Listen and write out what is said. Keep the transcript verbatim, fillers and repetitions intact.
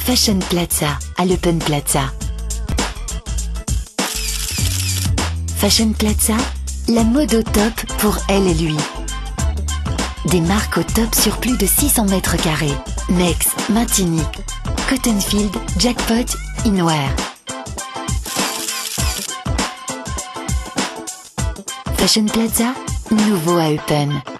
Fashion Plaza, à l'Open Plaza. Fashion Plaza, la mode au top pour elle et lui. Des marques au top sur plus de six cents mètres carrés. Nex, Martini, Cottonfield, Jackpot, Inwear. Fashion Plaza, nouveau à Eupen.